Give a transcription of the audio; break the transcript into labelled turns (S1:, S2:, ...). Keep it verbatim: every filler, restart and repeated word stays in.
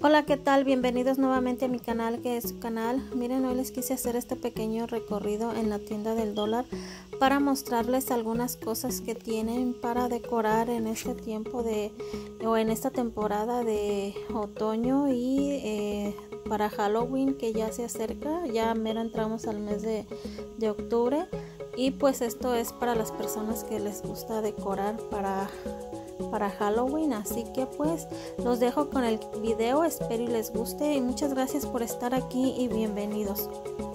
S1: Hola, ¿qué tal? Bienvenidos nuevamente a mi canal, que es su canal. Miren, hoy les quise hacer este pequeño recorrido en la tienda del dólar para mostrarles algunas cosas que tienen para decorar en este tiempo de o en esta temporada de otoño y eh, para Halloween, que ya se acerca. Ya mero entramos al mes de, de octubre, y pues esto es para las personas que les gusta decorar para para Halloween. Así que pues los dejo con el video, espero y les guste, y muchas gracias por estar aquí y bienvenidos.